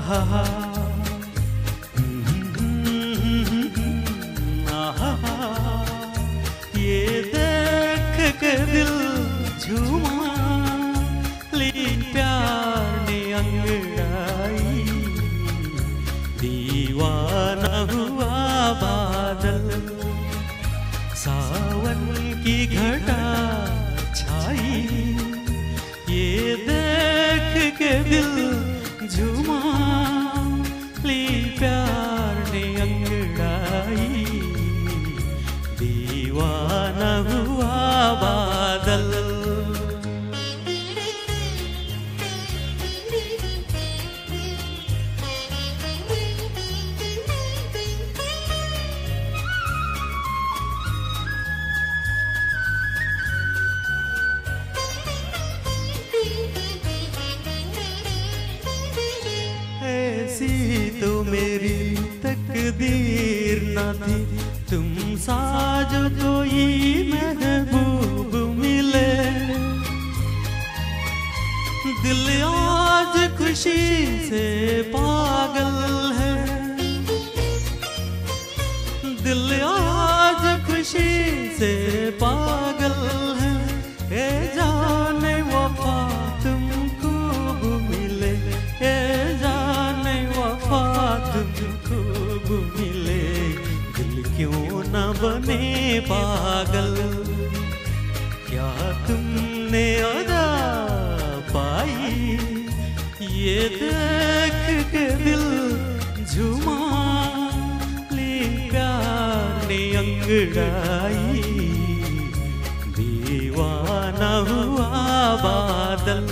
आहा ये देख के दिल झूमा, ली प्यार ने अंगड़ाई, दीवाना हुआ बादल, सावन की घटा छाई, ये देख के दिल झूमा, ली प्यार ने अंगड़ाई, दीवाना हुआ बादल। ऐसी तो मेरी तकदीर न थी, तुम सा जो कोई महबूब मिले, दिल आज खुशी से पागल है, दिल आज खुशी से पागल है, ए जाने वफा तुम खूब मिले, ए जाने वफा तुम खूब मिले, दिल क्यों न बने पागल, क्या तुमने अदा पाई, ये देख के दिल झूमा, ली प्यार ने अंगड़ाई, दीवाना हुआ बादल।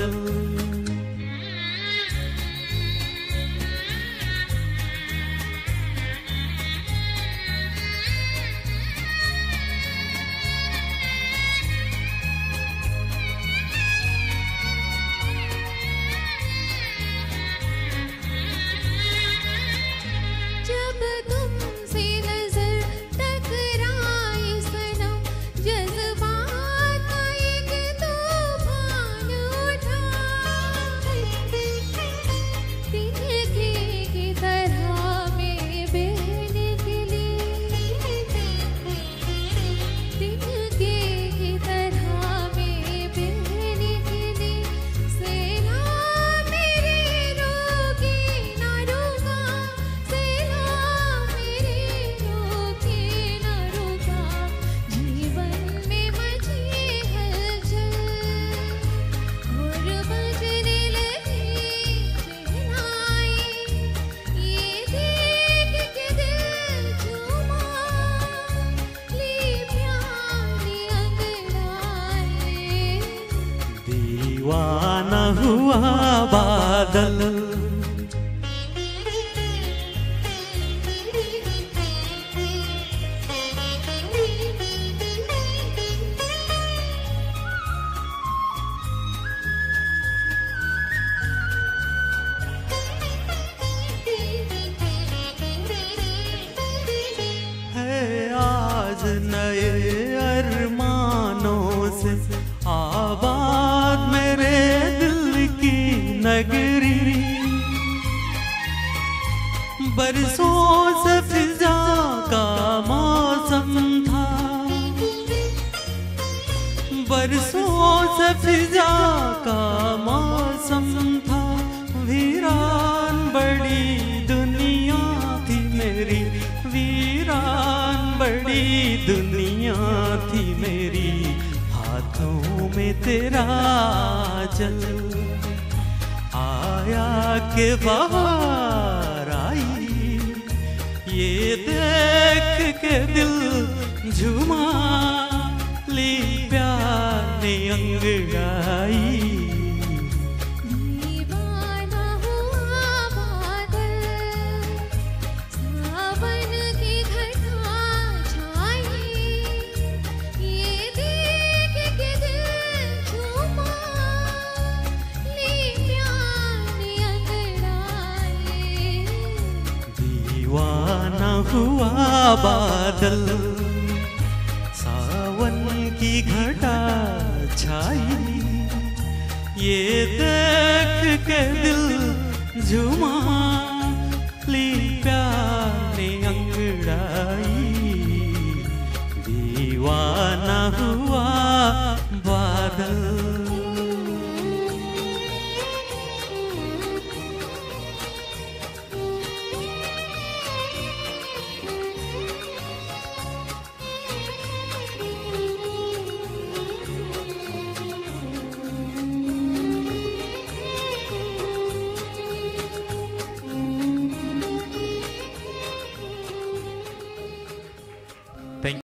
जब तुमसे नजर टकराई सनम, जज्बात का एक तूफान उठा, तिनके की तरह में बहने के लिए, तिनके की तरह में बहने के लिए, सेना मेरी रोकी ना रुका, सेना मेरी रोकी ना रुका, जीवन में मची हलचल और बजने लगी शहनाई, ये देख के दिल झूमा, ली प्यार ने अंगड़ाई, दीवाना हुआ बादल। है आज नए अरमानों से आबाद मेरे दिल की नगरी, बरसों से फिजा का मौसम था, बरसों से फिजा का मौसम था, वीरान बड़ी दुनिया थी मेरी, वीरान बड़ी दुनिया थी मेरी, हाथों में तेरा जल आया के बाहर आई, ये देख के दिल झूमा, ली प्यार ने अंगड़ाई, दीवाना हुआ बादल, सावन की घटा छाई, ये देख के दिल झूमा, ली प्यार ने अंगड़ाई, दीवाना हुआ बादल, सावन की घटा छाई, ये देख के दिल झूमा।